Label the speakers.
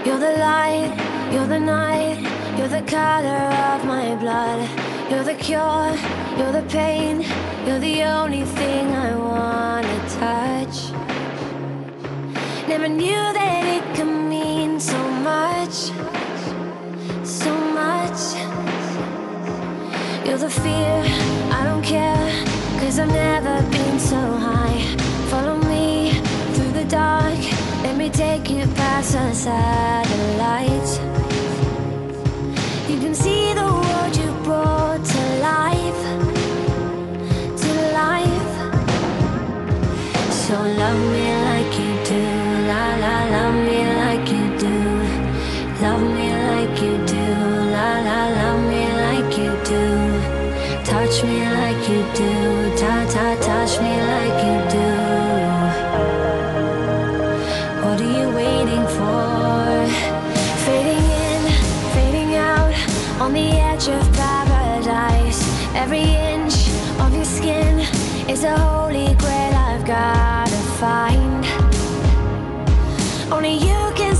Speaker 1: You're the light, you're the night, you're the color of my blood. You're the cure, you're the pain, you're the only thing I wanna touch. Never knew that it could mean so much, so much. You're the fear, I don't care, 'cause I've never been so high. Follow me through the dark, let me take you past the satellites. You can see the world you brought to life, to life. So love me like you do, la la, love me like you do. Love me like you do, la la, love me like you do. Touch me like you do, ta ta, touch me like you do. What are you waiting for? Fading in, fading out, on the edge of paradise. Every inch of your skin is a holy grail I've gotta find. Only you can